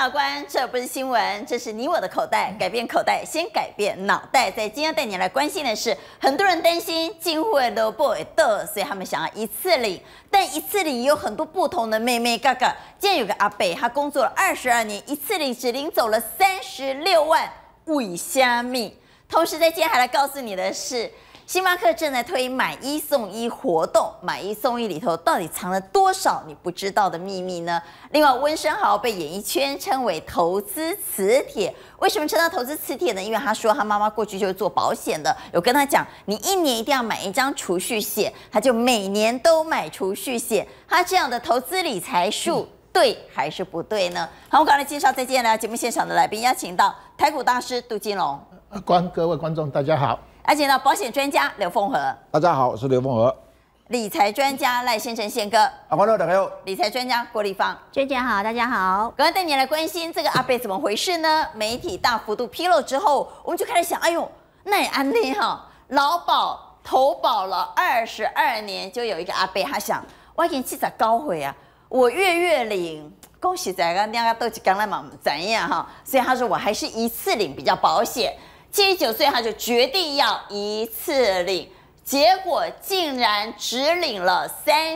法官，这不是新闻，这是你我的口袋。改变口袋，先改变脑袋。在今天带你来关心的是，很多人担心进户的都不会的，所以他们想要一次领。但一次领有很多不同的妹妹嘎嘎。今天有个阿伯，他工作了22年，一次领只领走了36万，为虾米？同时在今天还来告诉你的是，星巴克正在推买一送一活动，买一送一里头到底藏了多少你不知道的秘密呢？另外，温升豪被演艺圈称为投资磁铁，为什么称他投资磁铁呢？因为他说他妈妈过去就是做保险的，有跟他讲，你1年一定要买一张储蓄险，他就每年都买储蓄险。他这样的投资理财术，对还是不对呢？好，我刚才介绍再见了，节目现场的来宾邀请到台股大师杜金龙， 各位观众大家好。 而且呢，保险专家刘凤和， 大家好，我是刘凤和； 理财专家赖先生宪哥， 观众大家好； 理财专家郭立芳， 娟姐好，大家好。 刚刚带你来关心这个阿伯怎么回事呢？媒体大幅度披露之后，我们就开始想，哎呦，那也安内哈，劳保投保了22年，就有一个阿伯，他想，我已经79岁啊，我月领。恭喜在刚两个都是刚来嘛怎样哈，所以他说我还是一次领比较保险。79岁他就决定要一次领，结果竟然只领了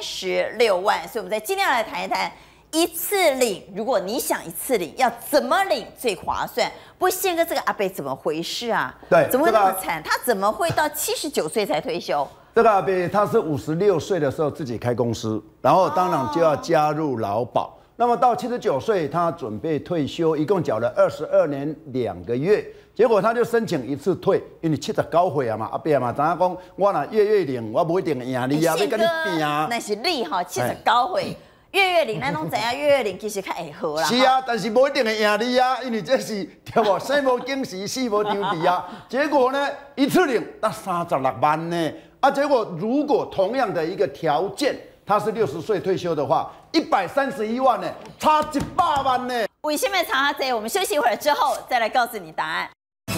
36万。所以我们在今天来谈一谈一次领，如果你想一次领，要怎么领最划算？不过宪哥这个阿伯怎么回事啊？ 对， 怎么会那么惨？他怎么会到79岁才退休？ 这个阿伯他是56岁的时候自己开公司，然后当然就要加入劳保。那么到79岁，他准备退休，一共缴了22年2个月，结果他就申请一次退，因为79岁啊嘛，阿伯嘛，知影讲我若月领，我不一定赢你啊，要跟你拼啊。 那是你哈，79岁月领，咱拢知影月领其实较会好啦。 是啊，但是不一定会赢你啊，因为这是对不？生无惊喜，死无丢底啊。结果呢，一次领那36万呢，啊，结果如果同样的一个条件。他是60岁退休的话，131万呢，差100万呢。 为什么差这？我们休息一会儿之后再来告诉你答案。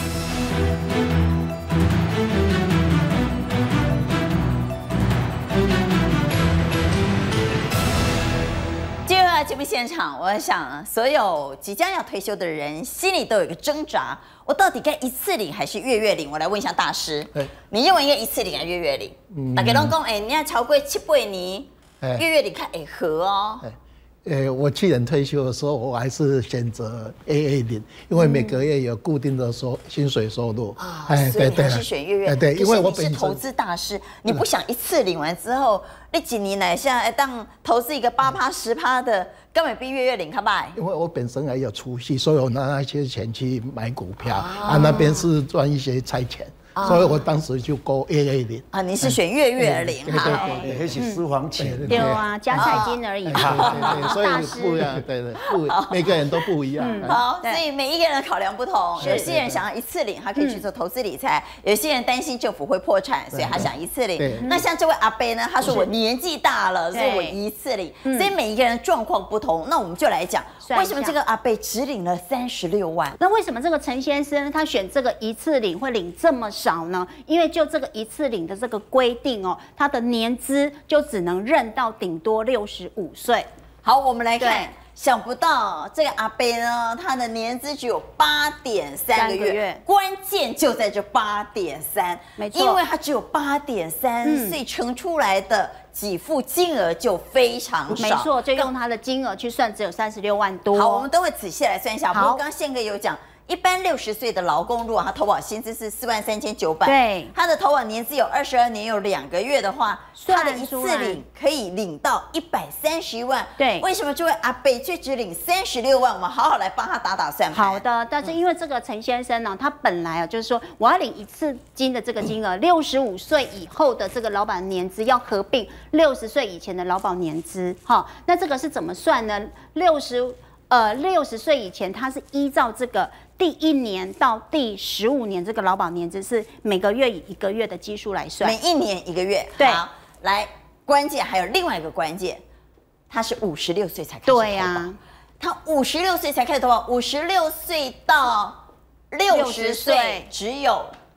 接下来节目现场，我想所有即将要退休的人心里都有一个挣扎：我到底该一次领还是月领？我来问一下大师，你认为应该一次领还是月领？大家都讲，你要超过7、8年。月领看合哦。 我去年退休的时候，我还是选择 AA 领，因为每个月有固定的薪水收入。 所以你还是选月。 对，因为我本身是投资大师，你不想一次领完之后，你几年来下当投资一个8%、10%的，根本比月领卡拜。 因为我本身还有储蓄，所以我拿那些钱去买股票，那边是赚一些差钱。所以我当时就勾AA领啊，你是选月领哈？对，那是私房钱。 对啊，加菜金而已。 对，所以不一样，对，每个人都不一样。 好，所以每一个人的考量不同。有些人想要一次领，他可以去做投资理财；有些人担心政府会破产，所以他想一次领。那像这位阿伯呢，他说我年纪大了，所以我一次领。所以每一个人状况不同，那我们就来讲，为什么这个阿伯只领了36万？ 那为什么这个陈先生他选这个一次领会领这么少呢？因为就这个一次领的这个规定哦，他的年资就只能任到顶多65岁。 好，我们来看，想不到这个阿伯呢，他的年资只有8.3个月，关键就在这8.3， 没错， 因为他只有8.3，所以乘出来的给付金额就非常少。 没错，就用他的金额去算，只有36万多。 好，我们都会仔细来算一下。不过刚刚宪哥有讲。一般60岁的劳工，如果他投保薪资是43900， 对， 他的投保年资有22年，有2个月的话，他的一次领可以领到131万。 对， 为什么这位阿伯却只领36万？我们好好来帮他打算盘。 好的，但是因为这个陈先生呢，他本来就是说我要领一次金的这个金额，65岁以后的这个劳保年资要合并60岁以前的劳保年资。好，那这个是怎么算呢？60岁以前，他是依照这个第1年到第15年这个劳保年资是每个月以1个月的基数来算， 每1年1个月。 对， 好，来，关键还有另外一个关键，他是56岁才开始投保。对呀，他56岁才开始投保，56岁到60岁只有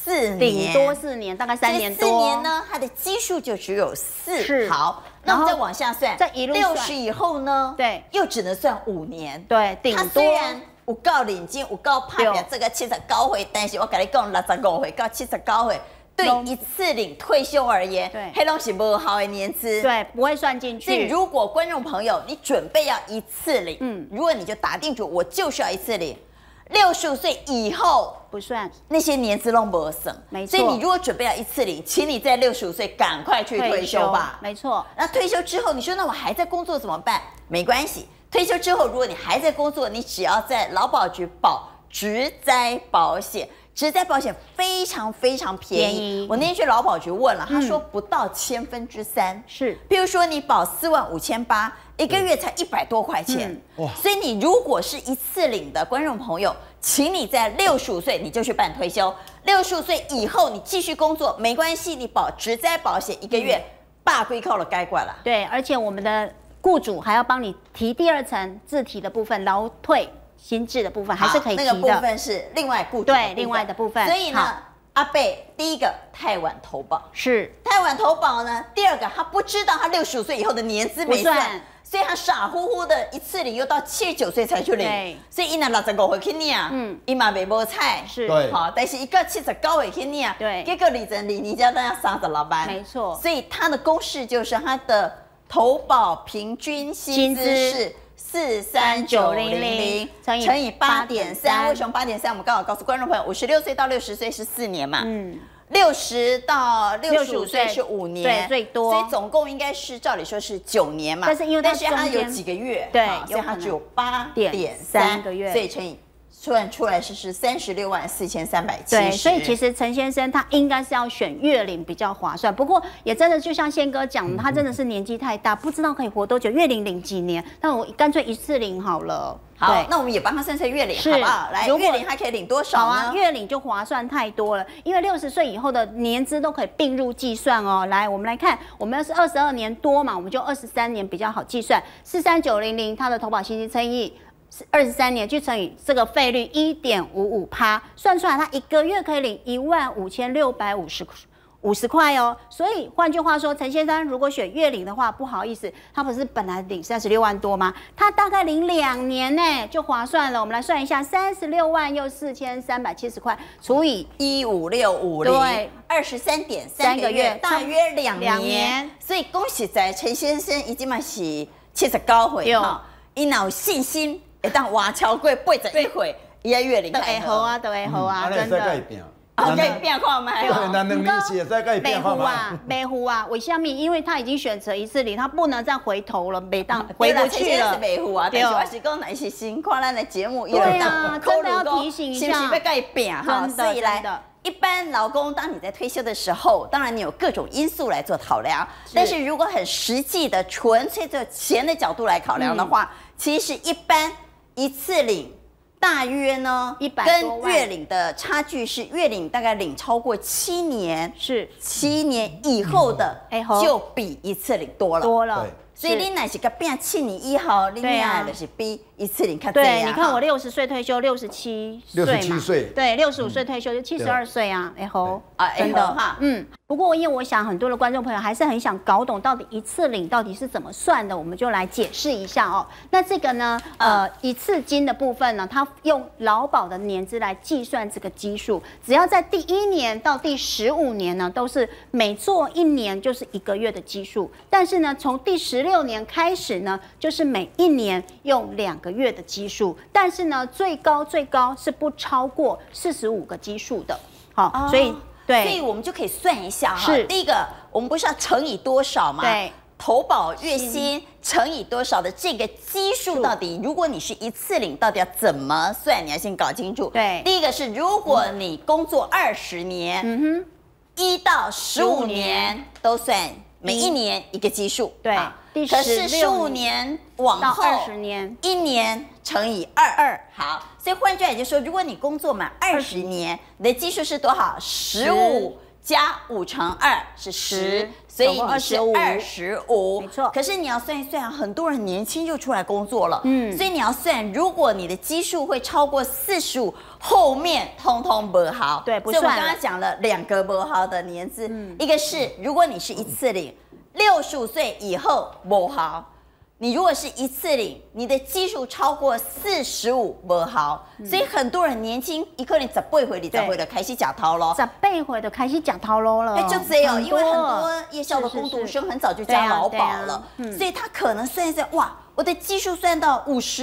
4年， 顶多4年，大概3年多。 4年呢，它的基数就只有4。 是好，那我们再往下算， 再一路算 60以后呢， 对， 又只能算5年。 对，顶它多虽然有够领金，有够拍表这个79岁，但是我跟你讲，65岁到79岁。对一次领退休而言， 对， 黑龙是不好的年资， 对，不会算进去。 所以如果观众朋友你准备要一次领，如果你就打定主我就是要一次领，65岁以后不算那些年资都没省， 没错。 所以你如果准备要一次领，请你在65岁赶快去退休吧。 没错。 那退休之后，你说那我还在工作怎么办？没关系，退休之后如果你还在工作，你只要在劳保局保职灾保险。职灾保险非常非常便宜，我那天去劳保局问了，他说不到3/1000， 是， 比如说你保45800，一个月才100多块钱，哇！所以你如果是一次领的观众朋友，请你在65岁你就去办退休，65岁以后你继续工作没关系，你保职灾保险一个月罢归扣了该管了。 对，而且我们的雇主还要帮你提第2层自提的部分，劳退。新制的部分还是可以提的， 那个部分是另外雇主对另外的部分。 所以呢，阿贝第一个太晚投保是太晚投保呢，第二个他不知道他65岁以后的年资没算，所以他傻乎乎的一次领又到79岁才去领，所以伊那65岁去领，伊嘛袂无彩， 是对， 好，但是一个79岁去领， 对， 结果你家都要36万， 没错， 所以他的公式就是他的投保平均薪资是。43900乘以8.3，为什么8.3？我们刚好告诉观众朋友，56岁到60岁是4年嘛，60到65岁是5年， 对，最多， 所以总共应该是照理说是9年嘛。 但是因为它有几个月， 对， 所以它只有8.3个月，所以乘以。算出来是364370。 对，所以其实陈先生他应该是要选月领比较划算。不过也真的就像宪哥讲，他真的是年纪太大，不知道可以活多久，月领领几年？那我干脆一次领好了。 好，那我们也帮他算算月领，好不好？来，月领他可以领多少呢？ 好啊，月领就划算太多了，因为60岁以后的年资都可以并入计算哦。来，我们来看，我们要是22年多嘛，我们就23年比较好计算，43900它的投保薪金乘以。23年去乘以这个费率1.55%，算出来他一个月可以领15650块哦。所以换句话说，陈先生如果选月领的话，不好意思，他不是本来领36万多吗？他大概领2年呢，就划算了。我们来算一下，36万又4370块除以 15650，对，23.3个月，大约2年。所以恭喜在陈先生已经嘛是79岁哈，伊有信心。当挖超过81岁，伊个月龄都会好啊，都会好啊，真的。 可以变看卖。 对，咱能力是再可以变看卖。 没糊啊，为什么？因为他已经选择一次领，他不能再回头了，没当回不去了。 是没糊啊，但是我是讲，那是新看咱的节目， 对啊，真的要提醒一下， 是不是要改变哈？所以来，一般劳工当你在退休的时候，当然你有各种因素来做考量，但是如果很实际的、纯粹的钱的角度来考量的话，其实一般。一次领大约呢 ，100 跟月领的差距是月领大概领超过7年， 是 7年以后的就比一次领多了。所以你乃是个变7年以后，你那就是比一次领较多。 对，你看我60岁退休，67 岁， 对，65岁退休就72岁啊，真的哈， 不过，因为我想很多的观众朋友还是很想搞懂到底一次领到底是怎么算的，我们就来解释一下哦。那这个呢，一次金的部分呢，它用劳保的年资来计算这个基数，只要在第1年到第15年呢，都是每做1年就是1个月的基数，但是呢，从第16年开始呢，就是每1年用2个月的基数，但是呢，最高是不超过45个基数的。好，所以。对， 所以我们就可以算一下哈。第一个，我们不是要乘以多少吗？ 对， 投保月薪乘以多少的这个基数到底，如果你是一次领，到底要怎么算？你要先搞清楚。 对， 第一个是，如果你工作20年，1到15年都算每1年1个基数。 对， 可是15年往后 20年 ，1年乘以2。好。所以换句话也就是说，如果你工作满20年，你的基数是多少？15 加5乘2是10，所以你是25， 没错。 可是你要算一算，很多人年轻就出来工作了，所以你要算，如果你的基数会超过45，后面通通不好， 对，不算。所以我算刚刚讲了2个不好的年资，一个是如果你是一次领，65岁以后不好。你如果是一次领，你的基数超过45不好，所以很多人年轻一个人10倍回、20倍的开始假掏咯 ，10倍回的开始假掏咯了， 就这样，因为很多夜校的工读生很早就加劳保了，所以他可能算一算，哇，我的基数算到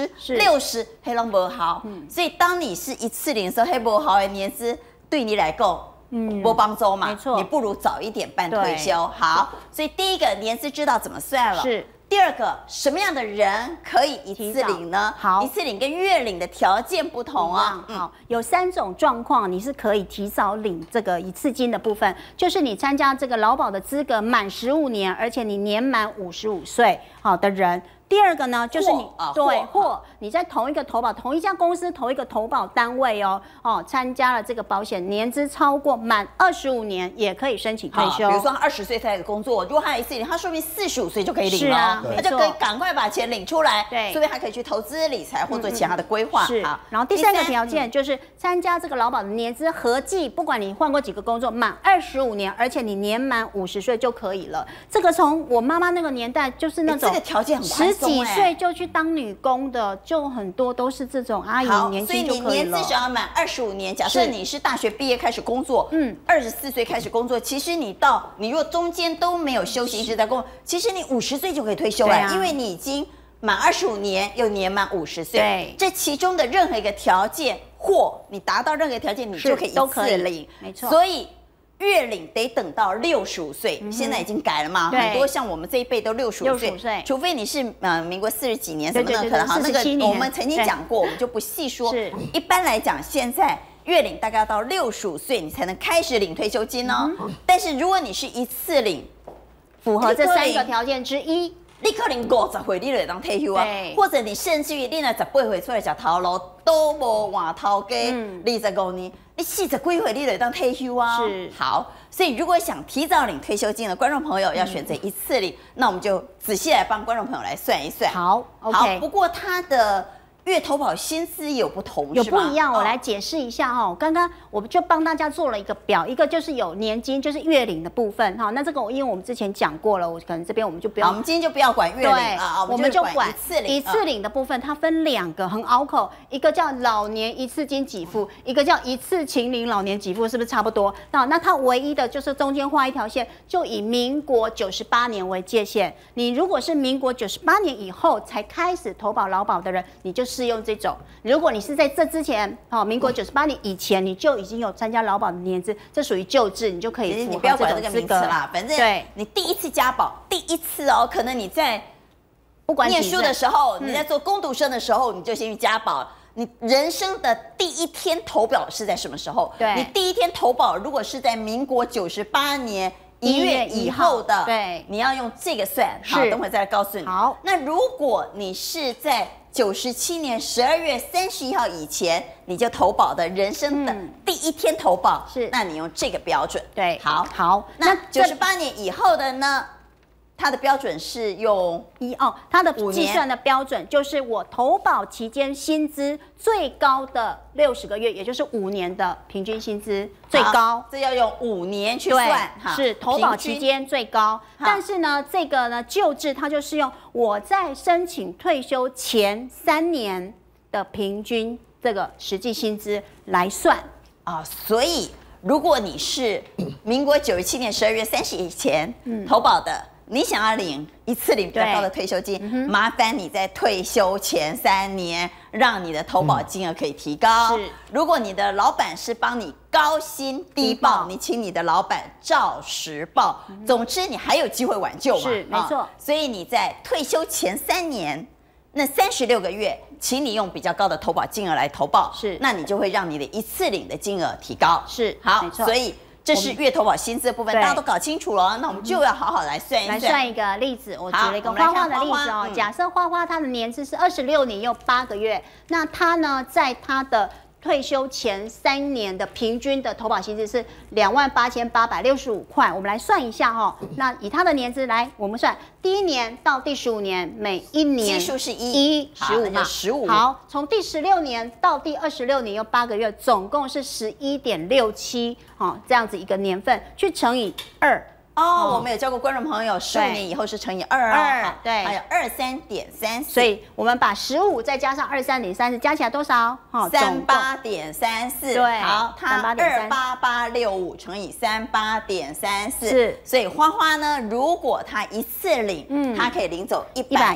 50、60，黑龙不好，所以当你是一次领的时候，黑不好的年资对你来讲。不帮助嘛， 没错， 你不如早一点办退休。好，所以第一个年资知道怎么算了。 是。 第二个，什么样的人可以一次领呢？ 好， 一次领跟月领的条件不同啊。 好，有3种状况你是可以提早领这个一次金的部分，就是你参加这个劳保的资格满15年，而且你年满55岁好的人。第二个呢，就是你或你在同一个投保、同一家公司、同一个投保单位参加了这个保险，年资超过满25年，也可以申请退休。 比如说他20岁才开始工作，如果他一次领，他说明45岁就可以领了，他就可以赶快把钱领出来， 对， 所以他可以去投资理财或做其他的规划。 是，然后第3个条件就是参加这个劳保的年资合计，不管你换过几个工作，满25年，而且你年满50岁就可以了。这个从我妈妈那个年代就是那种这个条件很宽松。 10几岁就去当女工的，就很多都是这种阿姨年轻就可以了。 所以你年至少要满25年。假设你是大学毕业开始工作，24岁开始工作，其实你如果中间都没有休息，一直在工作，其实你50岁就可以退休了，因为你已经满25年，又年满50岁。对，这其中的任何一个条件，或你达到任何条件，你就可以一次领。 没错。 所以月领得等到65岁，现在已经改了嘛？很多像我们这一辈都65岁，除非你是民国40几年什么的，可能好那个我们曾经讲过，我们就不细说。一般来讲，现在月领大概要到65岁，你才能开始领退休金哦。但是如果你是一次领， 符合这3个条件之一。 你可能50岁你就当退休啊，或者你甚至于你那18岁出来吃头路都无换头家，25年，你40几岁你就当退休啊。 是， 好，所以如果想提早领退休金的观众朋友，要选择一次领，那我们就仔细来帮观众朋友来算一算。 好 ，OK。 不过它的月投保薪资有不同， 有不一样，我来解释一下哈。刚刚我们就帮大家做了一个表，一个就是有年金，就是月领的部分哈。那这个因为我们之前讲过了，我可能这边我们就不要， 我们今天就不要管月领啊， 我们就管一次领的部分，它分2个，很拗口，一个叫老年一次金给付，一个叫一次请领老年给付，是不是差不多？那它唯一的就是中间画一条线，就以民国98年为界限。你如果是民国98年以后才开始投保劳保的人，你就适用这种。如果你是在这之前，民国98年以前，你就已经有参加劳保的年资，这属于旧制，你就可以符合这种资格啦。反正你第一次加保，第一次可能你在不管念书的时候，你在做工读生的时候，你就先去加保。你人生的第一天投保是在什么时候？ 对， 你第一天投保如果是在民国98年1月以后的， 对， 你要用这个算。好，等会再来告诉你。 好， 那如果你是在97年12月31号以前你就投保的人生的第一天投保， 是， 那你用这个标准。 对， 好，那98年以后的呢？它的标准是用它的计算的标准就是我投保期间薪资最高的60个月，也就是5年的平均薪资最高。 这要用5年去算， 是投保期间最高。但是呢，这个呢旧制它就是用我在申请退休前3年的平均这个实际薪资来算啊。所以如果你是民国97年12月30以前投保的。你想要领一次领比较高的退休金，麻烦你在退休前3年，让你的投保金额可以提高。如果你的老板是帮你高薪低报，你请你的老板照实报。总之，你还有机会挽救嘛？ 是，没错。 所以你在退休前3年，那36个月，请你用比较高的投保金额来投保， 是， 那你就会让你的一次领的金额提高。 是， 好，所以。这是月投保薪资的部分，大家都搞清楚了，那我们就要好好来算一算。 来算一个例子，我举了一个花花的例子哦。假设花花她的年资是26年又8个月，那她呢，在她的退休前3年的平均的投保薪资是28865块。我们来算一下哈，那以他的年资来，我们算第1年到第15年，每1年基数是1，15嘛，15。 好，从第16年到第26年又8个月，总共是11.67，这样子一个年份去乘以2。 我们有教过观众朋友，15年以后是乘以2 哦，对， 还有23.34， 所以我们把15再加上23.34，加起来多少 ？38.34。对，好，它28865乘以38.34，是。所以花花呢，如果他一次领，他可以领走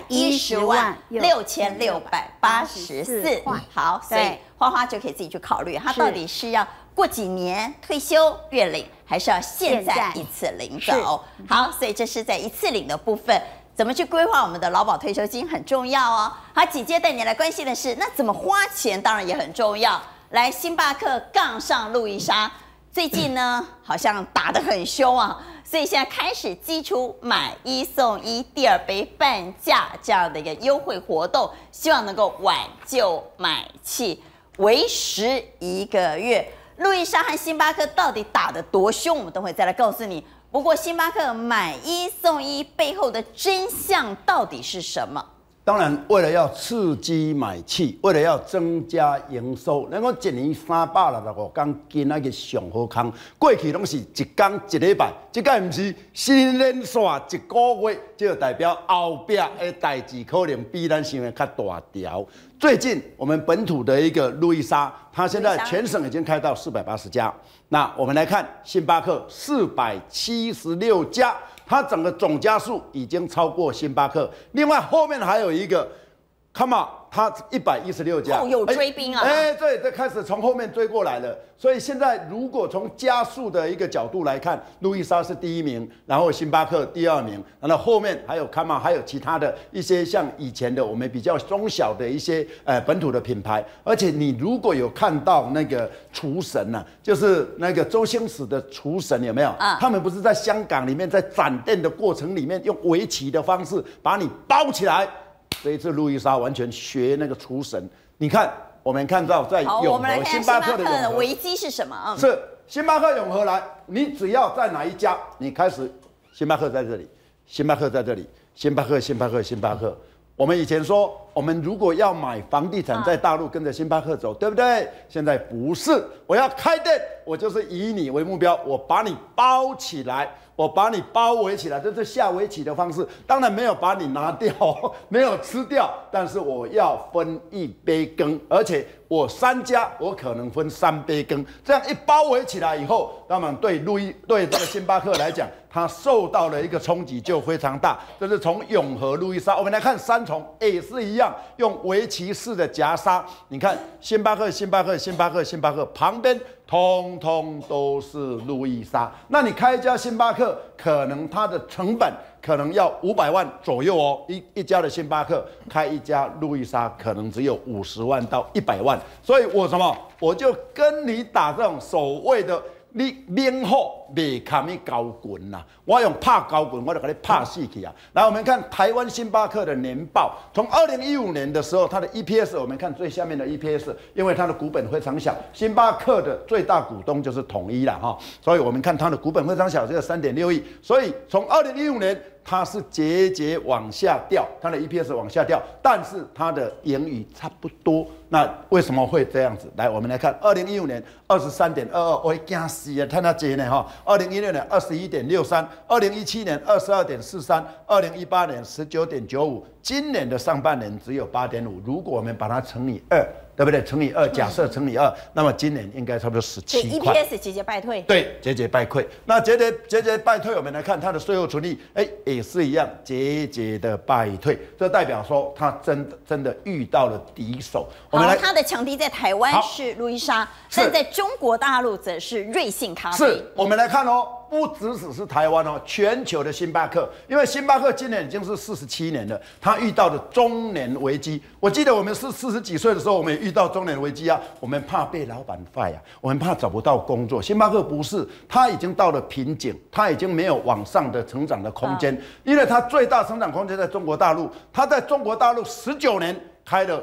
110.6684块。好，所以花花就可以自己去考虑，他到底是要过几年退休月领，还是要现在一次领走？好，所以这是在一次领的部分，怎么去规划我们的劳保退休金很重要哦。好，紧接带你来关心的是，那怎么花钱当然也很重要。来，星巴克杠上路易莎，最近呢好像打得很凶啊，所以现在开始祭出买1送1第2杯半价这样的一个优惠活动，希望能够挽救买气，为11个月。路易莎和星巴克到底打得多凶，我们都会再来告诉你。不过，星巴克买1送1背后的真相到底是什么？ 当然，为了要刺激买气，为了要增加营收，咱讲1年365天，今仔日上好康。过去拢是1天1礼拜，这个不是新连线1个月，就代表后壁的代志可能比咱想的较大条。最近我们本土的一个路易莎，它现在全省已经开到480家。那我们来看星巴克476家。它整个总家数已经超过星巴克，另外后面还有一个 ，Come on， 它116家， 后有追兵啊！ 对，这开始从后面追过来了。所以现在如果从家数的一个角度来看，路易莎是第1名，然后星巴克第2名，然后后面还有 Come on， 还有其他的一些像以前的我们比较中小的一些本土的品牌。而且你如果有看到那个厨神啊，就是那个周星驰的厨神有没有？他们不是在香港里面在展店的过程里面用围棋的方式把你包起来。这一次路易莎完全学那个厨神，你看，我们看到在永和星巴克的永和危机是什么？ 是星巴克永和来，你只要在哪一家，你开始星巴克在这里，星巴克在这里，星巴克。我们以前说，我们如果要买房地产，在大陆跟着星巴克走，对不对？现在不是，我要开店，我就是以你为目标，我把你包起来。我把你包围起来，这是下围棋的方式。当然没有把你拿掉，没有吃掉，但是我要分1杯羹，而且我3家，我可能分3杯羹。这样一包围起来以后，当然对这个星巴克来讲，它受到了一个冲击就非常大。这是从永和路易莎，我们来看3重也是一样，用围棋式的夹杀。你看星巴克旁边。通通都是路易莎，那你开一家星巴克，可能它的成本可能要500万左右哦。一家的星巴克开一家路易莎，可能只有50万到100万。所以我就跟你打这种所谓的你免好袂堪你高滚呐，我用怕高滚，我就给你怕死去啊！来，我们看台湾星巴克的年报，从2015年的时候，它的 EPS， 我们看最下面的 EPS， 因为它的股本非常小，星巴克的最大股东就是统一啦哈，所以我们看它的股本非常小，只有3.6亿，所以从2015年。它是节节往下掉，它的 EPS 往下掉，但是它的盈余差不多。那为什么会这样子？来，我们来看2015年23.22，我惊死啊！看它节呢哈，2016年21.63，2017年22.43，2018年19.95，今年的上半年只有8.5。如果我们把它乘以2。对不对？乘以2，假设乘以2，那么今年应该差不多17块。 EPS 节节败退。 对，节节败退。那节节败退，我们来看它的税后纯利，也是一样，节节的败退。这代表说它真的遇到了敌手。 我们来，它的强敌在台湾是路易莎，但在中国大陆则是瑞幸咖啡。 是，我们来看哦。不只是台湾哦，全球的星巴克，因为星巴克今年已经是47年了，它遇到的中年危机。我记得我们是40几岁的时候，我们也遇到中年危机啊，我们怕被老板fire啊，我们怕找不到工作。星巴克不是，它已经到了瓶颈，它已经没有往上的成长的空间，因为它最大成长空间在中国大陆，它在中国大陆19年。 开了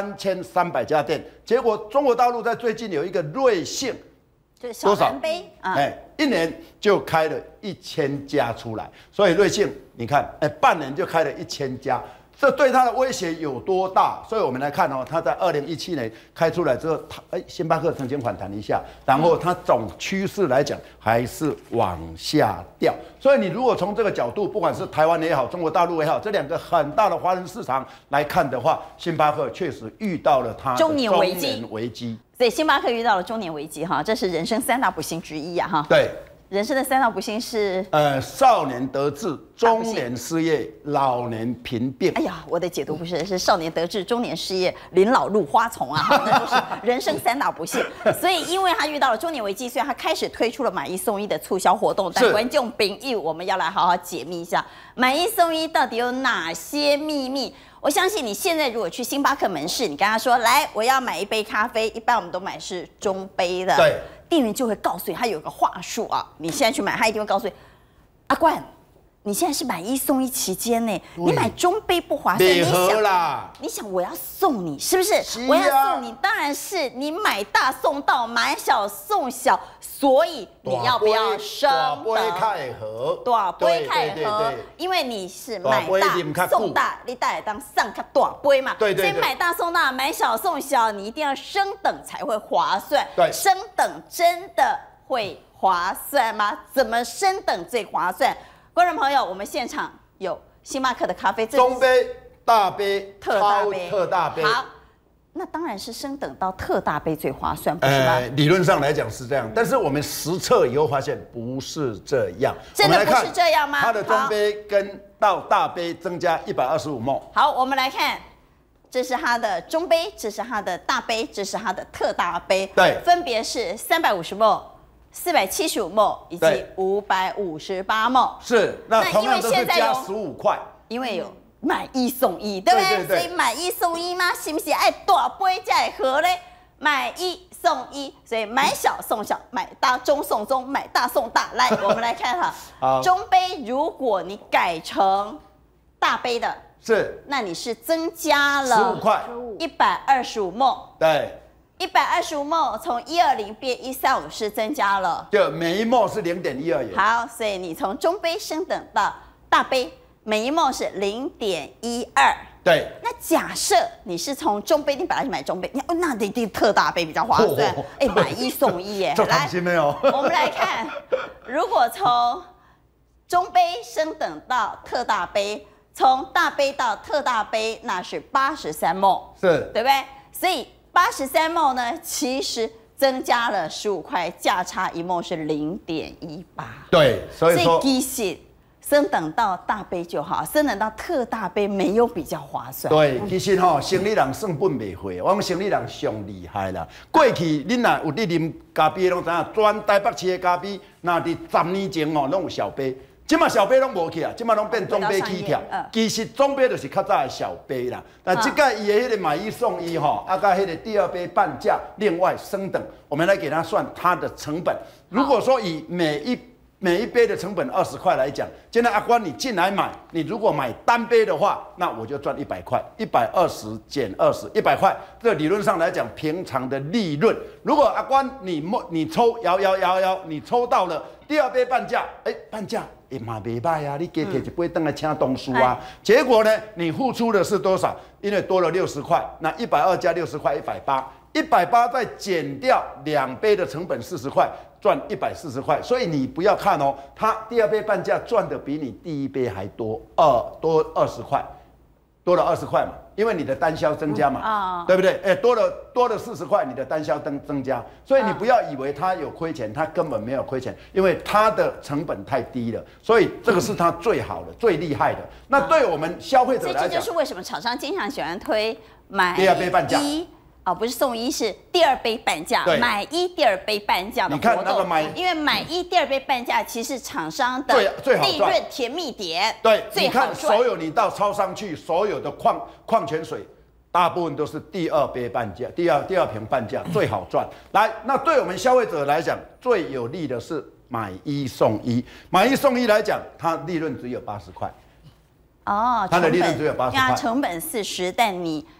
3300家店，结果中国大陆在最近有一个瑞幸， 就是小蓝杯啊， 一年就开了1000家出来，所以瑞幸你看，半年就开了1000家。这对它的威胁有多大？所以我们来看哦，它在2017年开出来之后，星巴克曾经反弹一下，然后它总趋势来讲还是往下掉。所以你如果从这个角度，不管是台湾也好，中国大陆也好，这两个很大的华人市场来看的话，星巴克确实遇到了它的中年危机。 所以星巴克遇到了中年危机哈，这是人生3大不幸之一呀哈。 对。 人生的3大不幸是少年得志、中年失业、老年贫病。 哎呀，我的解读不是少年得志、中年失业、临老入花丛啊，那都是人生3大不幸。所以，因为他遇到了中年危机，所以他开始推出了买1送1的促销活动。但观众朋友，我们要来好好解密一下，买1送1到底有哪些秘密？我相信你现在如果去星巴克门市，你跟他说来，我要买1杯咖啡，一般我们都买是中杯的。 对。 店员就会告诉你，他有个话术啊，你现在去买，他一定会告诉你，阿冠，你现在是买1送1期间呢，你买中杯不划算，你想我要送你是不是？我要送你，当然是你买大送大，买小送小，所以你要不要升等？大杯开盒，因为你是买大送大，你大来当上卡大杯嘛，所以买大送大，买小送小，你一定要升等才会划算。升等真的会划算吗？怎么升等最划算？观众朋友，我们现场有星巴克的咖啡， 中杯、大杯、 特大杯。好，那当然是升等到特大杯最划算，不是吗？ 理论上来讲是这样，但是我们实测以后发现不是这样。 真的不是这样吗？ 它的中杯跟到大杯增加125ml。 好，我们来看，这是它的中杯，这是它的大杯，这是它的特大杯， 对， 分别是350ml。475ml以及558ml， 是那同样都是加15块， 因为有买1送1，对不对？所以买1送1吗？是不是爱大杯才会合嘞？买1送1，所以买小送小，买大中送中，买大送大。来，我们来看哈，中杯如果你改成大杯的， 是， 那你是增加了 15块 ，125ml， 对。 125ml从120变135是增加了， 就每1ml是0.12元。 好，所以你从中杯升等到大杯，每1ml是0.12。 对。 那假设你是从中杯，你本来是买中杯，那一定特大杯比较划算。买1送1耶！ 来， 我们来看，如果从中杯升等到特大杯，从大杯到特大杯，那是83ml， 是， 对不对？所以83ml呢，其实增加了15块，价差1ml是0.18。 对，所以说其实升等到大杯就好，升等到特大杯没有比较划算。 对，其实生理人算本袂会，我们生理人上厉害啦。过去恁若有伫啉咖啡，拢知影，全台北市的咖啡，那伫10年前拢有小杯。即马小杯拢无去啊，即马拢变中杯起跳。其实中杯就是较早的小杯啦。但这个伊的迄个买1送1吼，啊，甲迄个第2杯半价，另外升等，我们来给他算它的成本。如果说以每一杯的成本20块来讲，今天阿关你进来买，你如果买单杯的话，那我就赚100块，120减20，100块。这理论上来讲，平常的利润。如果阿关你抽摇，你抽到了第2杯半价，半价。嘛袂歹啊！你加摕1杯回来请同事啊。结果呢，你付出的是多少？因为多了60块，那120加60块，180，180再减掉2杯的成本40块，赚140块。所以你不要看哦，它第2杯半价赚的比你第1杯还多多20块，多了20块嘛。因为你的单销增加嘛，对不对？多了40块，你的单销增加，所以你不要以为它有亏钱，它根本没有亏钱，因为它的成本太低了，所以这个是它最好的、最厉害的。那对我们消费者来讲， 这就是为什么厂商经常喜欢推买第2杯半价。 不是送1，是第2杯半价，买1第2杯半价的活动。你看那个因为买1第2杯半价，其实厂商的利润甜蜜点。 对，你看所有你到超商去，所有的矿泉水，大部分都是第2杯半价，第二瓶半价最好赚。来，那对我们消费者来讲，最有利的是买1送1。买1送1来讲，它利润只有80块。 它的利润只有80块，因为它成本40，但你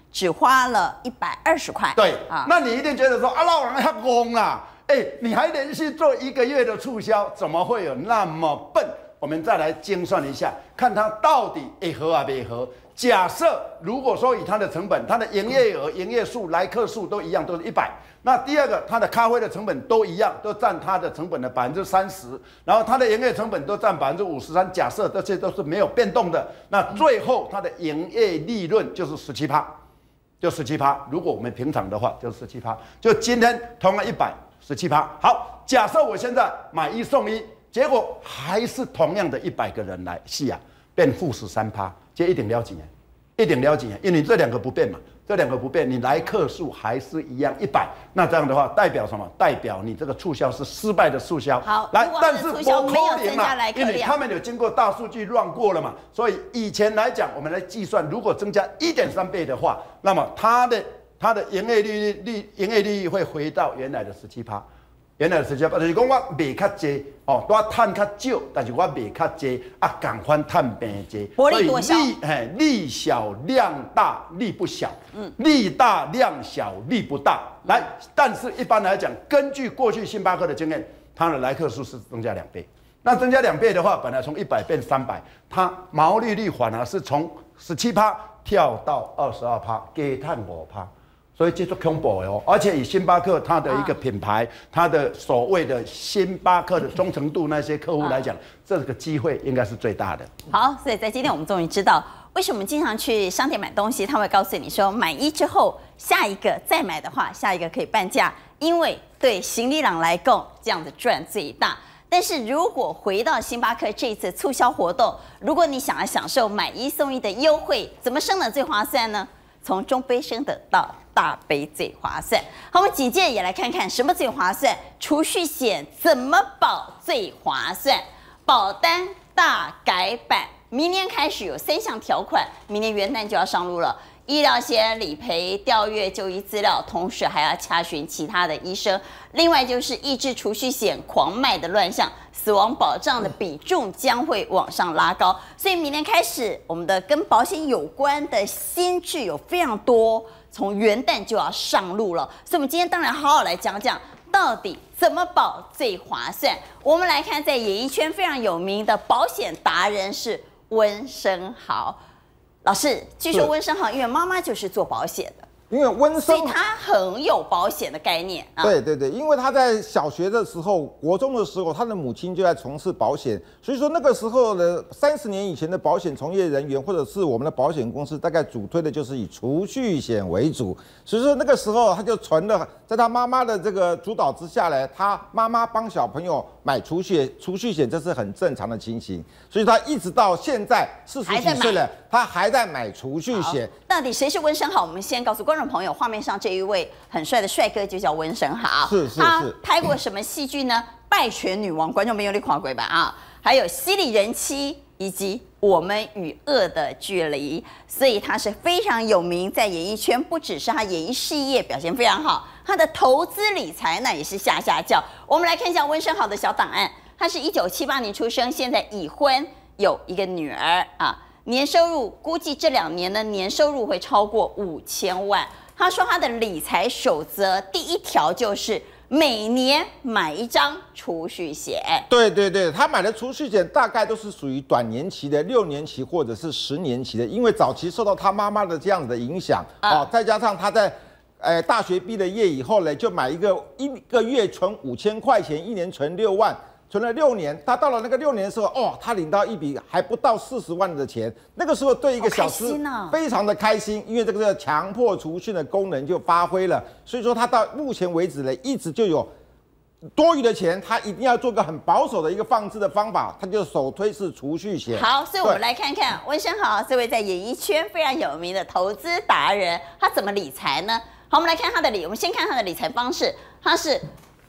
只花了120块。 对啊， 那你一定觉得说啊，老人他懵啦，你还连续做1个月的促销，怎么会有那么笨？我们再来精算一下，看它到底合啊没合。假设如果说以它的成本、它的营业额、营业数、来客数都一样，都是100。那第二个，它的咖啡的成本都一样，都占它的成本的30%，然后它的营业成本都占53%。假设这些都是没有变动的，那最后它的营业利润就是17%，就17%。如果我们平常的话，就是17%。就今天同样100，17%。好，假设我现在买1送1，结果还是同样的100个人来，是啊，变-13%，这一定了几年？一定了几年？因为你这2个不变嘛。这2个不变，你来客数还是一样100，那这样的话代表什么？代表你这个促销是失败的促销。 好， 来，但是促销没有增加来客量， 因为他们有经过大数据乱过了嘛，所以以前来讲，我们来计算，如果增加1.3倍的话，那么它的营业利率会回到原来的17%。原来是就是讲我卖较济哦，我赚较少，但是我卖较济啊，共款赚平济， 薄利多销， 利小量大，利不小，利大量小，利不大。来，但是一般来讲，根据过去星巴克的经验，它的来客数是增加2倍。那增加2倍的话，本来从100变300，它毛利率反而是从17%跳到22%，给赚5%。所以这是恐怖的哦，而且以星巴克它的一个品牌，它的所谓的星巴克的忠诚度那些客户来讲，这个机会应该是最大的。 好，所以在今天我们终于知道为什么经常去商店买东西，他会告诉你说买1之后，下一个再买的话，下一个可以半价，因为对行李郎来讲这样子赚最大。但是如果回到星巴克这一次促销活动，如果你想要享受买1送1的优惠，怎么升的最划算呢？从中杯升的到大杯最划算。好，我们紧接着也来看看什么最划算，储蓄险怎么保最划算？保单大改版，明年开始有3项条款，明年元旦就要上路了。医疗险理赔、调阅就医资料，同时还要查询其他的医生。另外就是抑制储蓄险狂卖的乱象，死亡保障的比重将会往上拉高。所以明年开始，我们的跟保险有关的新制有非常多，从元旦就要上路了。所以我们今天当然好好来讲讲，到底怎么保最划算。我们来看，在演艺圈非常有名的保险达人是温升豪。老师，据说温升豪因为妈妈就是做保险的， 因为温升， 所以他很有保险的概念啊。 对对对，因为他在小学的时候、国中的时候，他的母亲就在从事保险，所以说那个时候的30年以前的保险从业人员或者是我们的保险公司，大概主推的就是以储蓄险为主。所以说那个时候他就存了，在他妈妈的这个主导之下来，他妈妈帮小朋友买储蓄险，这是很正常的情形。所以他一直到现在40几岁了，他还在买储蓄险。 到底谁是温升豪？我们先告诉观众朋友，画面上这一位很帅的帅哥就叫温升豪。 是。 他拍过什么戏剧呢？拜权女王，观众朋友你看过吧啊？还有犀利人妻，以及我们与恶的距离。所以他是非常有名，在演艺圈不只是他演艺事业表现非常好，他的投资理财呢也是下叫。我们来看一下温升豪的小档案。他是1978年出生，现在已婚，有一个女儿啊。年收入估计这2年的年收入会超过5000万。他说他的理财守则第1条就是每年买1张储蓄险。 对对对，他买的储蓄险大概都是属于短年期的、6年期或者是10年期的，因为早期受到他妈妈的这样子的影响再加上他在大学毕了业以后呢，就买一个月存5000块钱，1年存6万。存了6年，他到了那个6年的时候，他领到一笔还不到40万的钱。那个时候对一个小资非常的开心，因为这个强迫储蓄的功能就发挥了。所以说他到目前为止呢，一直就有多余的钱，他一定要做个很保守的一个放置的方法，他就首推是储蓄险。 好，所以我们来看看温升豪这位在演艺圈非常有名的投资达人，他怎么理财呢？好，我们来看他的我们先看他的理财方式，他是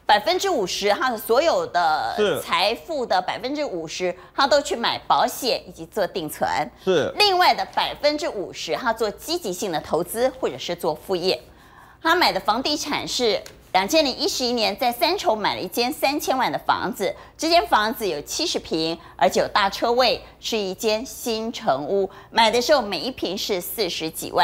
50%，他的所有的财富的50%，他都去买保险以及做定存。 是， 另外的50%，他做积极性的投资或者是做副业。他买的房地产是2011年在3重买了一间3000万的房子，这间房子有70坪，而且有大车位，是一间新成屋。买的时候每一坪是40几万。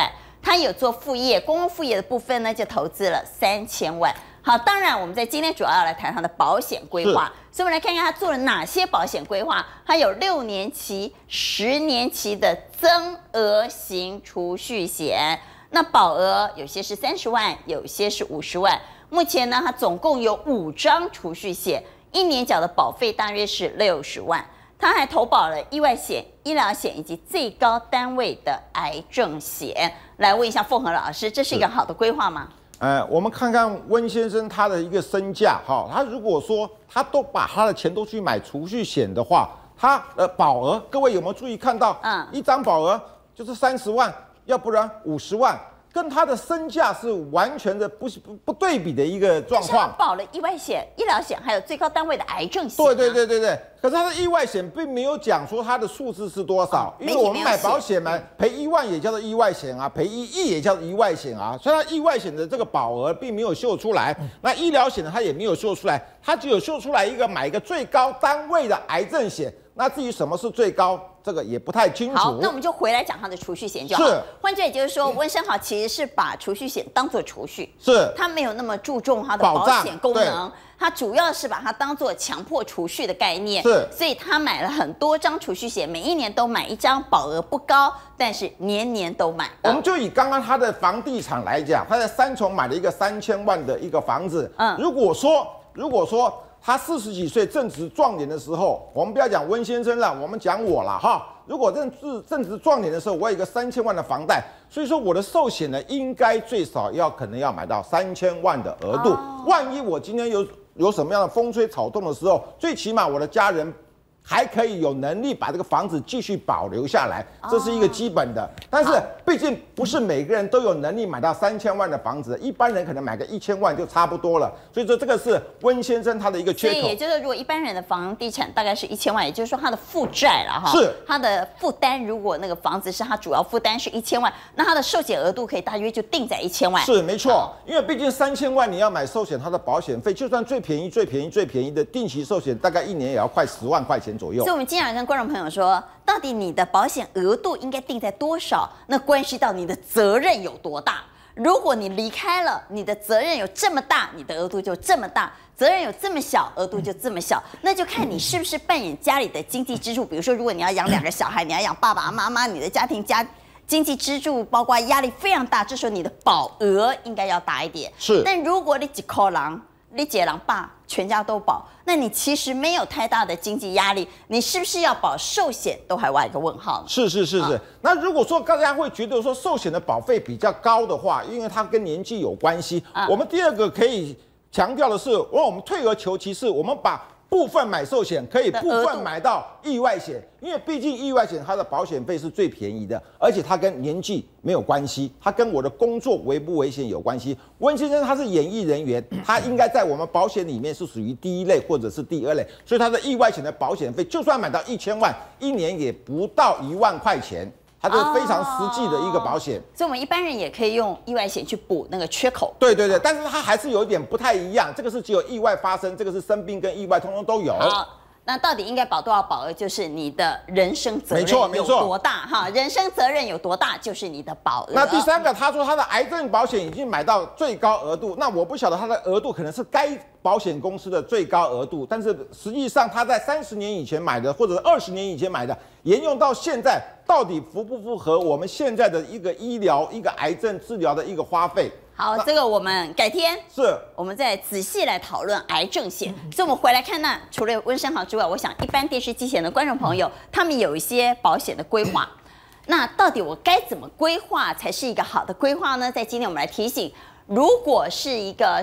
他有做副业，公共副业的部分呢就投资了3000万。好，当然我们在今天主要要来谈他的保险规划，所以我们来看看他做了哪些保险规划。他有6年期、10年期的增额型储蓄险，那保额有些是30万，有些是50万。目前呢，他总共有5张储蓄险，1年缴的保费大约是60万。他还投保了意外险、医疗险以及最高单位的癌症险。来问一下凤和老师，这是一个好的规划吗？ 我们看看温先生他的一个身价，哈，他如果说他都把他的钱都去买储蓄险的话，他的保额，各位有没有注意看到？一张保额就是30万，要不然50万。跟他的身价是完全的不对比的一个状况。 保了意外险、医疗险，还有最高单位的癌症险。 对。可是他的意外险并没有讲说他的数字是多少，因为我们买保险嘛，赔1万也叫做意外险啊，赔1亿也叫做意外险啊，所以他意外险的这个保额并没有秀出来。那医疗险呢，他也没有秀出来，他只有秀出来买一个最高单位的癌症险。那至于什么是最高，这个也不太清楚。 好，那我们就回来讲他的储蓄险就好。 是， 换句话就是说，温生豪其实是把储蓄险当作储蓄， 是， 他没有那么注重它的保险功能，他主要是把它当作强迫储蓄的概念。 是， 所以他买了很多张储蓄险，每1年都买1张，保额不高，但是年年都买。 我们就以刚刚他的房地产来讲，他在三重买了一个3000万的一个房子。如果说他40几岁正值壮年的时候，我们不要讲温先生了，我们讲我了哈。如果正值壮年的时候，我有一个3000万的房贷，所以说我的寿险呢，应该最少可能要买到3000万的额度。万一我今天有什么样的风吹草动的时候，最起码我的家人还可以有能力把这个房子继续保留下来，这是一个基本的。但是毕竟不是每个人都有能力买到3000万的房子，一般人可能买个1000万就差不多了。所以说这个是温先生他的一个缺口。 所以也就是，如果一般人的房地产大概是1000万，也就是说他的负债了哈， 是他的负担。如果那个房子是他主要负担是1000万，那他的寿险额度可以大约就定在1000万。 是没错，因为毕竟3000万你要买寿险，它的保险费就算最便宜的定期寿险，大概1年也要快10万块钱左右。 所以我们经常跟观众朋友说，到底你的保险额度应该定在多少？那关系到你的责任有多大。如果你离开了，你的责任有这么大，你的额度就这么大；责任有这么小，额度就这么小。那就看你是不是扮演家里的经济支柱。比如说，如果你要养2个小孩，你要养爸爸妈妈，你的家庭经济支柱包括压力非常大，这时候你的保额应该要大一点。 是。 但如果你几口人，你姐郎爸全家都保，那你其实没有太大的经济压力，你是不是要保寿险都还画一个问号呢？ 是。那如果说大家会觉得说寿险的保费比较高的话，因为它跟年纪有关系，我们第二个可以强调的是，我们退而求其次，我们把部分买寿险可以部分买到意外险，因为毕竟意外险它的保险费是最便宜的，而且它跟年纪没有关系，它跟我的工作危不危险有关系。温先生他是演艺人员，他应该在我们保险里面是属于第1类或者是第2类，所以他的意外险的保险费就算买到1000万，1年也不到1万块钱。它是非常实际的一个保险， 所以我们一般人也可以用意外险去补那个缺口。 对，但是它还是有一点不太一样，这个是只有意外发生，这个是生病跟意外通通都有。 那到底应该保多少保额？就是你的人生责任有多大哈？人生责任有多大，就是你的保额。 那第3个，他说他的癌症保险已经买到最高额度，那我不晓得他的额度可能是该保险公司的最高额度，但是实际上他在30年以前买的，或者20年以前买的，沿用到现在，到底符不符合我们现在的一个医疗、一个癌症治疗的一个花费？ 好，这个我们改天我们再仔细来讨论癌症险。所以我们回来看，那除了温生豪之外，我想一般电视机前的观众朋友，他们有一些保险的规划。那到底我该怎么规划才是一个好的规划呢？在今天我们来提醒，如果是一个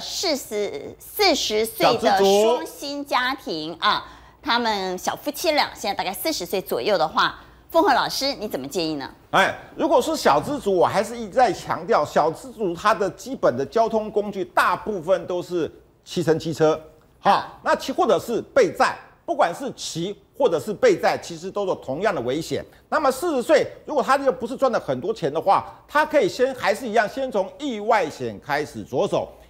40岁的双薪家庭啊，他们小夫妻俩现在大概40岁左右的话，凤和老师你怎么建议呢？ 如果是小资族，我还是一再强调，小资族它的基本的交通工具大部分都是骑乘机车，那或者是备载，不管是骑或者是备载，其实都有同样的危险。那么40岁，如果他又不是赚了很多钱的话，他可以还是一样，先从意外险开始着手。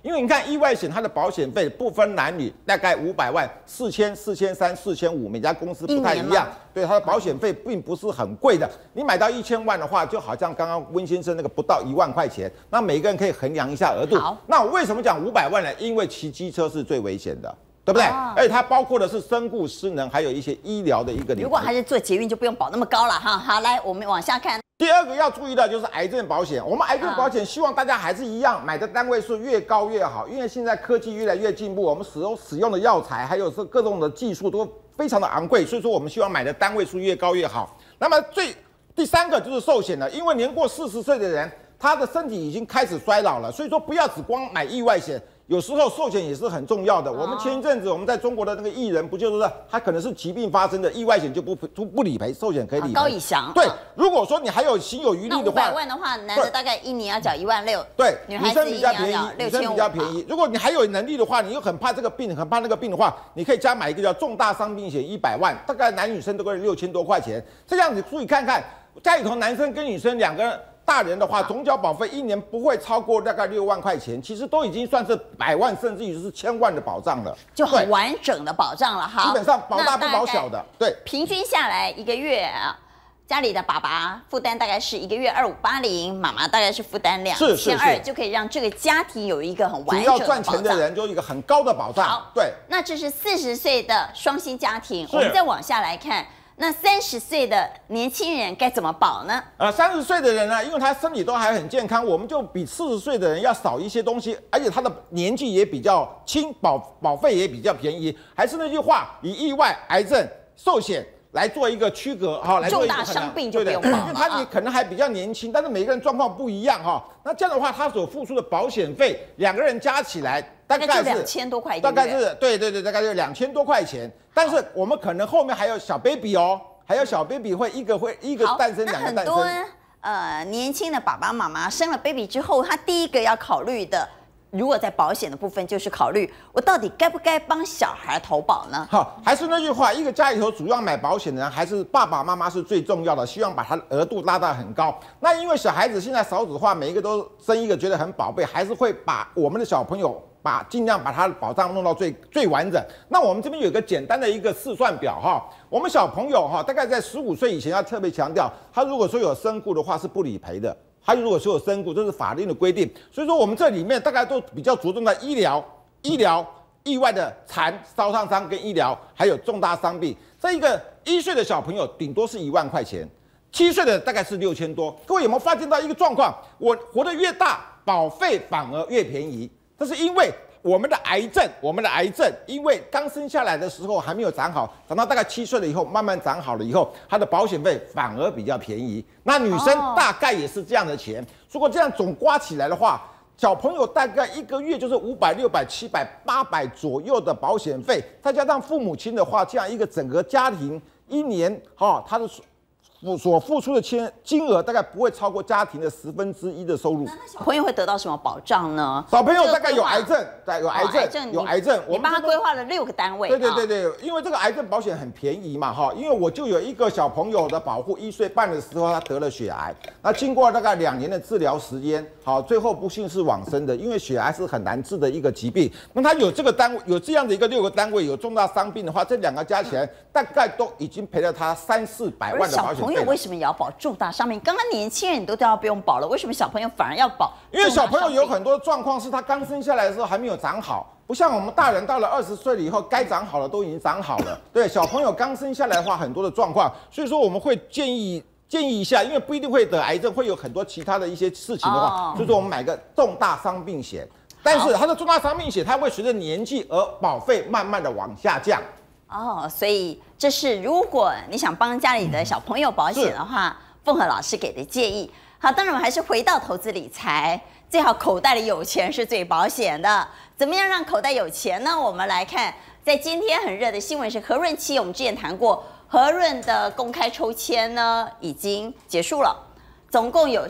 因为你看意外险它的保险费不分男女，大概500万，4000、4300、4500，每家公司不太一样。对，它的保险费并不是很贵的。你买到1000万的话，就好像刚刚温先生那个不到1万块钱，那每个人可以衡量一下额度。 好， 那我为什么讲500万呢？因为骑机车是最危险的。对不对？而且它包括的是身故失能，还有一些医疗的一个。 如果还是做捷运，就不用保那么高了哈。好，来，我们往下看。 第二个要注意的就是癌症保险。我们癌症保险希望大家还是一样，买的单位数越高越好，因为现在科技越来越进步，我们使用的药材还有是各种的技术都非常的昂贵，所以说我们希望买的单位数越高越好。那么第三个就是寿险了，因为年过40岁的人，他的身体已经开始衰老了，所以说不要只光买意外险。有时候寿险也是很重要的。我们前一阵子我们在中国的那个艺人，不就是说他可能是疾病发生的，意外险就不理赔，寿险可以理赔。 高以翔。 对，如果说你还有心有余力的话 ，500万的话，男的大概1年要缴16000， 对， 女生比较便宜，女生比较便宜。如果你还有能力的话，你又很怕这个病，很怕那个病的话，你可以加买一个叫重大伤病险100万，大概男女生都会6000多块钱。这样子注意看看，家里头男生跟女生2个人。大人的话，总缴保费1年不会超过大概6万块钱，其实都已经算是100万，甚至于是1000万的保障了， 就很完整的保障了。好， 基本上保大不保小的。对， 平均下来1个月啊，家里的爸爸负担大概是1个月2580，妈妈大概是负担2200，就可以让这个家庭有一个很完整的保障。 只要赚钱的人就有一个很高的保障。 好， 对， 那这是40岁的双薪家庭，我们再往下来看。那30岁的年轻人该怎么保呢 ？30岁的人呢，因为他身体都还很健康，我们就比40岁的人要少一些东西，而且他的年纪也比较轻，保费也比较便宜。还是那句话，以意外、癌症、寿险来做一个区隔哈，来做一个重大伤病就不用保了， 因为他可能还比较年轻，但是每个人状况不一样哈。那这样的话，他所付出的保险费，2个人加起来大概是 2000多块， 大概是对，大概是2000多块钱。但是我们可能后面还有小 baby 哦，还有小 baby 会一个诞生，2个诞生。 很多年轻的爸爸妈妈生了 baby 之后，他第一个要考虑的。如果在保险的部分，就是考虑我到底该不该帮小孩投保呢？ 好，还是那句话，一个家里头主要买保险的人，还是爸爸妈妈是最重要的，希望把他的额度拉到很高。那因为小孩子现在少子化，每一个都生一个，觉得很宝贝，还是会把我们的小朋友尽量把他的保障弄到最完整。那我们这边有一个简单的一个试算表哈，我们小朋友哈，大概在15岁以前要特别强调，他如果说有身故的话是不理赔的。他如果说有身故，这是法令的规定，所以说我们这里面大概都比较着重在医疗、意外的烧伤跟医疗，还有重大伤病。这一个1岁的小朋友顶多是1万块钱，7岁的大概是6000多。各位有没有发现到一个状况？我活得越大，保费反而越便宜，这是因为我们的癌症，因为刚生下来的时候还没有长好，长到大概7岁了以后，慢慢长好了以后，它的保险费反而比较便宜。那女生大概也是这样的钱。如果这样总刮起来的话，小朋友大概1个月就是500、600、700、800左右的保险费，再加上父母亲的话，这样一个整个家庭1年他的所付出的金额大概不会超过家庭的1/10的收入。 那小朋友会得到什么保障呢？ 小朋友大概有癌症，有癌症， 我帮他规划了6个单位。 对，因为这个癌症保险很便宜嘛哈，因为我就有一个小朋友的保护1岁半的时候他得了血癌，那经过大概2年的治疗时间，好，最后不幸是往生的，因为血癌是很难治的一个疾病。那他有这个单位，有这样的一个6个单位，有重大伤病的话，这2个加起来大概都已经赔了他300-400万的保险费。 为什么也要保重大伤病？刚刚年轻人你都要不用保了，为什么小朋友反而要保？ 因为小朋友有很多状况是他刚生下来的时候还没有长好，不像我们大人到了20岁了以后，该长好了都已经长好了。对，小朋友刚生下来的话，很多的状况，所以说我们会建议一下，因为不一定会得癌症，会有很多其他的一些事情的话，所以说我们买个重大伤病险。但是它的重大伤病险，它会随着年纪而保费慢慢的往下降。 所以这是如果你想帮家里的小朋友保险的话，凤和老师给的建议。好，当然我们还是回到投资理财，最好口袋里有钱是最保险的。怎么样让口袋有钱呢？我们来看，在今天很热的新闻是和润期，我们之前谈过，和润的公开抽签呢已经结束了，总共有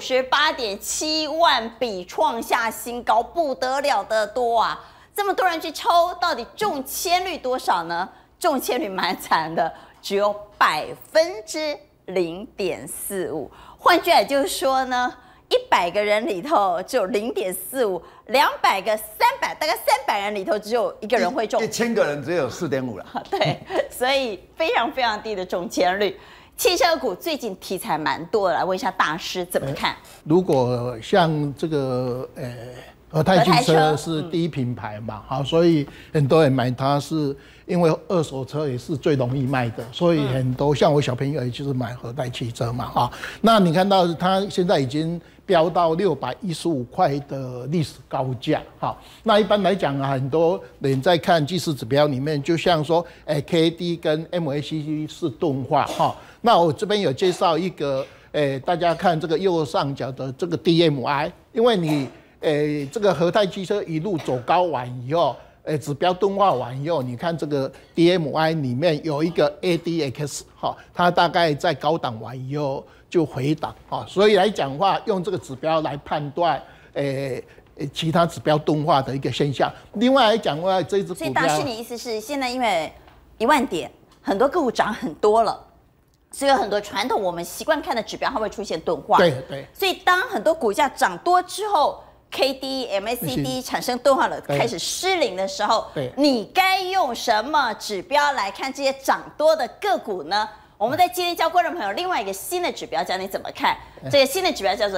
98.7万笔，创下新高，不得了的多啊！这么多人去抽，到底中签率多少呢？中签率蛮惨的，只有0.45%。换句话就是说呢 100个人里头只有0.45，200个300，大概300人里头只有1个人会中 ，1000个人只有4.5了。 对，所以非常非常低的中签率。汽车股最近题材蛮多的，来问一下大师怎么看？ 如果像这个和泰汽车是第一品牌嘛，好，所以很多人买它是因为二手车也是最容易卖的，所以很多像我小朋友也就是买和泰汽车嘛，哈。那你看到它现在已经飙到615块的历史高价，好。那一般来讲啊，很多人在看技术指标里面，就像说，KD 跟 MACD 是钝化，哈。那我这边有介绍一个，大家看这个右上角的这个 DMI， 因为你。这个和泰汽车一路走高完以后，指标钝化完以后，你看这个 DMI 里面有一个 ADX 哈，它大概在高档完以后就回档哈，所以来讲的话，用这个指标来判断其他指标钝化的一个现象。另外来讲的话，这只股票， 所以大师，你意思是现在因为1万点，很多个股涨很多了。所以有很多传统我们习惯看的指标，它会出现钝化。 对。 所以当很多股价涨多之后， KD、MACD 产生钝化了，开始失灵的时候，你该用什么指标来看这些涨多的个股呢？我们在今天教观众朋友另外一个新的指标，教你怎么看。这个新的指标叫做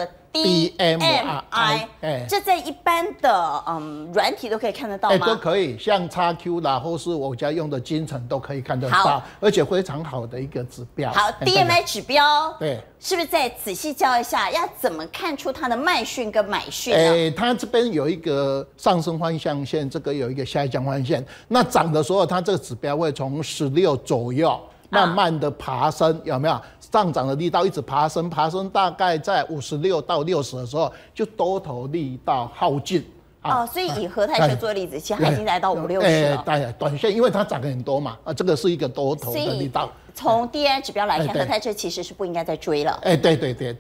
DMI， 这在一般的软体都可以看得到吗？ 都可以，像 XQ 啦，或是我家用的金城都可以看得到，而且非常好的一个指标。 好 ，DMI 指标， 对， 是不是再仔细教一下，要怎么看出它的卖讯跟买讯呢？ 它这边有一个上升方向线，这个有一个下降方向线。那涨的时候，它这个指标会从16左右。慢慢的爬升，有没有上涨的力道一直爬升？爬升大概在56到60的时候，就多头力道耗尽。 所以以和泰车做例子，其实它已经来到50、60了。 短线因为它涨很多嘛，这个是一个多头的力道。 从 DMI 指标来看，和泰车其实是不应该再追了。 对。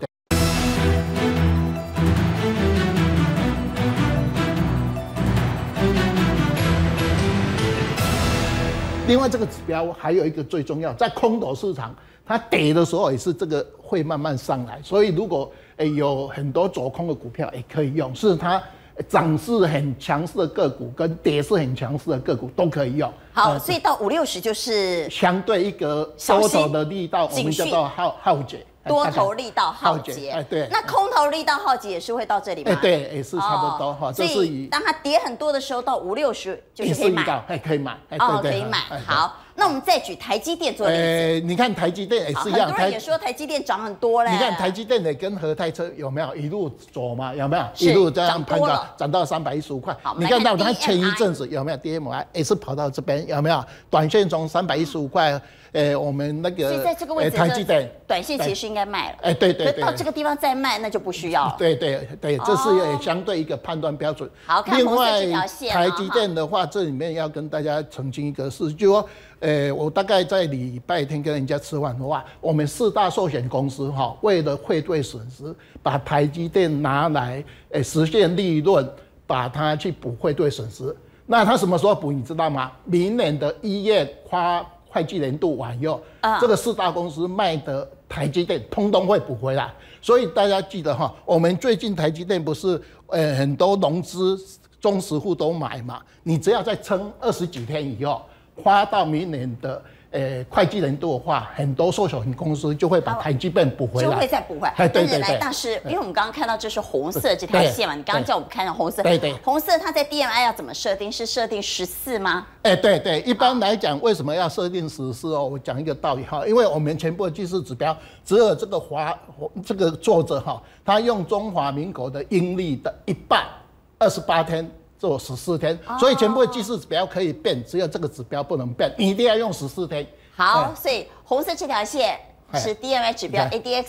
另外，这个指标还有一个最重要，在空头市场，它跌的时候也是这个会慢慢上来。所以，如果有很多走空的股票也可以用，是它涨势很强势的个股跟跌势很强势的个股都可以用。 好，所以到50、60就是相对一个多头的力道，我们叫做耗竭。 多头力道耗竭， 对， 那空头力道耗竭也是会到这里吗？ 对，也是差不多哈。 所以当它跌很多的时候，到50、60就是可以买， 可以买， 可以买。好，那我们再举台积电做例子。 你看台积电也是一样， 很多人也说台积电涨很多嘞。 你看台积电的跟和泰车有没有一路走嘛？有没有一路这样攀高，涨到315块？你看到它前一阵子有没有 DMI 也是跑到这边有没有？短线从315块。我们那个， 所以在这个位置， 台积电短线其实应该卖了。 对。 可到这个地方再卖，那就不需要了。 对，这是相对一个判断标准。 好，看红色这条线。 台积电的话，这里面要跟大家澄清一个事，就说，我大概在礼拜天跟人家吃饭的话，我们4大寿险公司哈，为了汇兑损失，把台积电拿来实现利润，把它去补汇兑损失。那它什么时候补？你知道吗？明年的1月会计年度完以后，这个4大公司卖的台积电通通会补回来，所以大家记得哈，我们最近台积电不是很多融资中实户都买嘛，你只要再撑20几天以后，花到明年的会计年度的话，很多寿险公司就会把台积电补回来， 就会再补回来。对，来大师，因为我们刚刚看到这是红色这条线嘛，你刚刚叫我们看到红色， 对， 红色它在 DMI 要怎么设定？是设定14吗？ 对，一般来讲，为什么要设定14哦？我讲一个道理哈，因为我们全部的技术指标只有这个作者哈，他用中华民国的阴历的一半，28天。做14天，所以全部的技术指标可以变，只有这个指标不能变，你一定要用14天。 好，所以红色这条线是 DMI 指标 ADX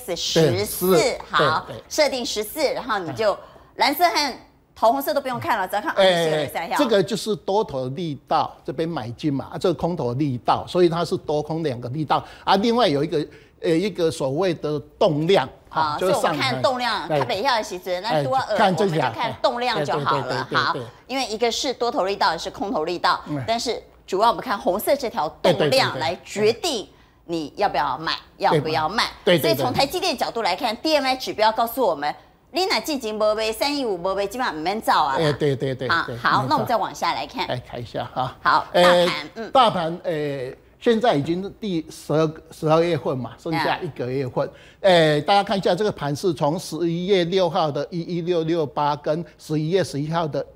14，好，设定14，然后你就蓝色和桃红色都不用看了，只要看24、23条。 这个就是多头力道这边买进嘛，这个空头力道，所以它是多空2个力道啊。另外有一个所谓的动量。 好，所以我们看动量，它北下的时阵，那多我们就看动量就好了。好，因为一个是多头力道，也是空头力道，但是主要我们看红色这条动量来决定你要不要买，要不要卖。所以从台积电角度来看 ，DMI 指标告诉我们， 你那进前无卖315无卖，基本上唔免走啊。 对。 好，那我们再往下来看。 来看一下哈。 好， 大盘现在已经第12月份嘛，剩下1个月份。大家看一下这个盘是从11月6号的11668跟11月11号的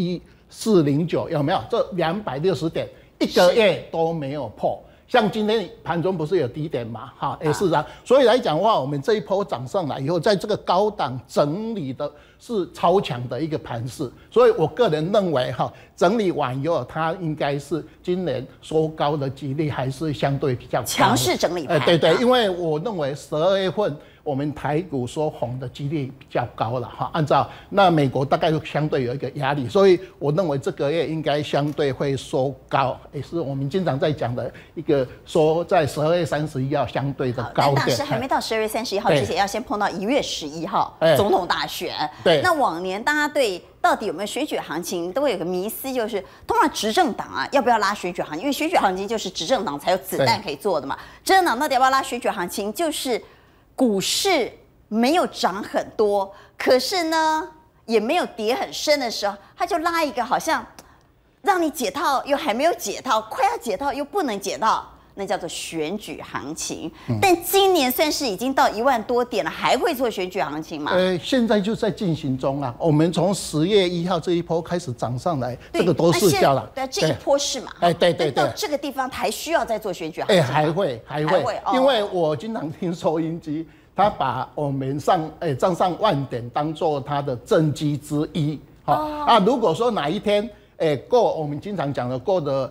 11409，有没有？这260点，1个月都没有破。像今天盘中不是有低点嘛，哈，也是啊。所以来讲的话，我们这一波涨上来以后，在这个高档整理的是超强的一个盘势，所以我个人认为哈，整理完以后，它应该是今年收高的几率还是相对比较高， 强势整理盘。 对，因为我认为12月份我们台股说红的几率比较高了哈，按照那美国大概相对有一个压力，所以我认为这个月应该相对会收高，也是我们经常在讲的一个说在12月31号相对的高点。 但是还没到12月31号之前，要先碰到1月11号总统大选。 对， 那往年大家对到底有没有选举行情都会有个迷思，就是通常执政党啊要不要拉选举行情？因为选举行情就是执政党才有子弹可以做的嘛。执政党到底要不要拉选举行情？就是股市没有涨很多，可是呢也没有跌很深的时候，他就拉一个好像让你解套又还没有解套，快要解套又不能解套，那叫做选举行情。但今年算是已经到1万多点了，还会做选举行情吗？ 现在就在进行中啦。我们从10月1号这一波开始涨上来，这个都是叫了。 对，这一波是嘛？ 对。 到这个地方还需要再做选举行情吗？ 还会，因为我经常听收音机，他把我们站上万点当做他的政绩之一。如果说哪一天过我们经常讲的过的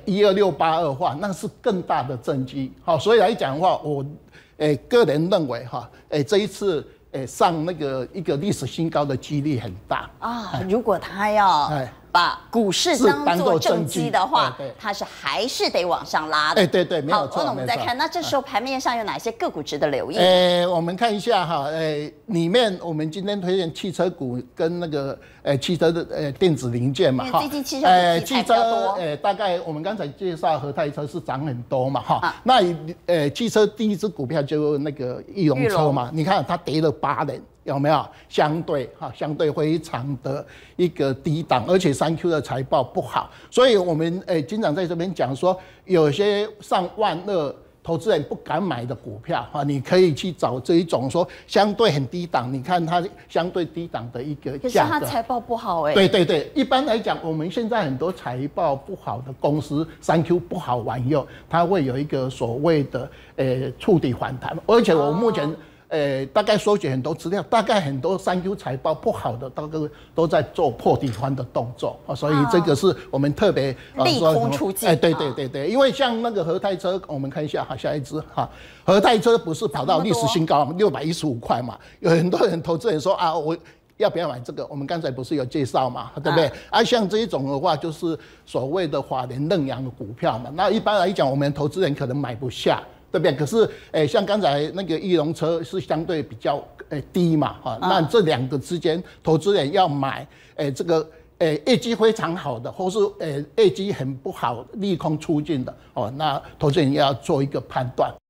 12682的话，那是更大的政绩。好，所以来讲的话，我个人认为哈，这一次上那个一个历史新高的几率很大啊。如果他要把股市当做政绩的话，它是还是得往上拉的。 对，没有错。 好，那我们再看，那这时候盘面上有哪些个股值得留意？ 我们看一下哈，里面我们今天推荐汽车股跟那个汽车的电子零件嘛， 最近汽车股题材比较多。 大概我们刚才介绍和泰车是涨很多嘛，哈。那汽车第一只股票就那个裕隆车嘛，你看它跌了8年。有没有相对非常的一个低档，而且3Q 的财报不好，所以我们经常在这边讲说，有些上12000投资人不敢买的股票你可以去找这一种说相对很低档，你看它相对低档的一个价格。 可是它财报不好对，一般来讲，我们现在很多财报不好的公司3Q 不好玩用，它会有一个所谓的触底反弹，而且我目前。大概收集很多资料，大概很多3Q 财报不好的，大概都在做破底翻的动作所以这个是我们特别利空出尽。 对，因为像那个和泰车，我们看一下下一支和泰车不是跑到历史新高615块嘛？有很多人投资人说我要不要买这个？我们刚才不是有介绍嘛，对不对？像这一种的话，就是所谓的法人认养的股票嘛。那一般来讲，我们投资人可能买不下。对不对？可是，像刚才那个裕隆车是相对比较低嘛，那这2个之间，投资人要买，这个业绩非常好的，或是业绩很不好、利空出尽的那投资人要做一个判断。